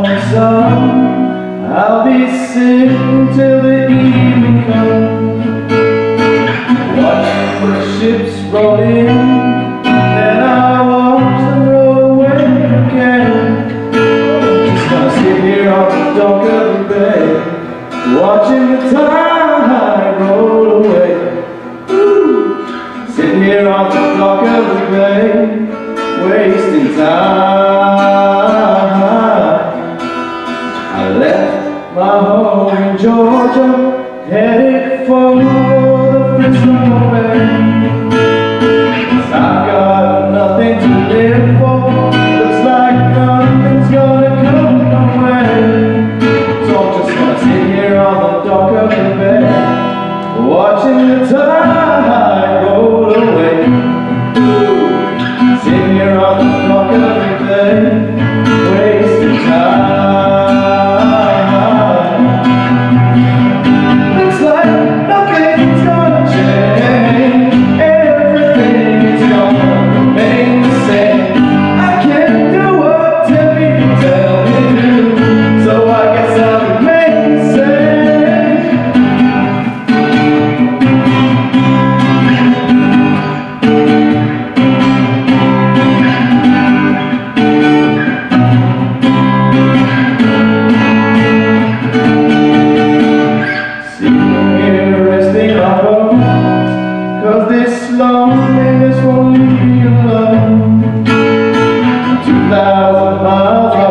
morning sun. I'll be sitting till the evening comes, watching the ships roll in, then I'll watch them roll away again. Just gonna sit here on the dock of the bay, watching the tide roll away. Sitting here on the dock of the bay, wasting time. I left my home in Georgia, headed for the Frisco Bay. 'Cause I've got nothing to live for, looks like nothing's gonna come my way. So I'm just gonna sit here on the dock of the bay, watching the tide roll away. Sitting here on the dock of the bay, wasting time. Looks like nothing's gonna change, everything is gonna remain the same. I can't do what 10 people tell me to, so I guess I'll remain the same. Sitting here resting my bones, 'cause this loneliness won't leave me alone. 2,000 miles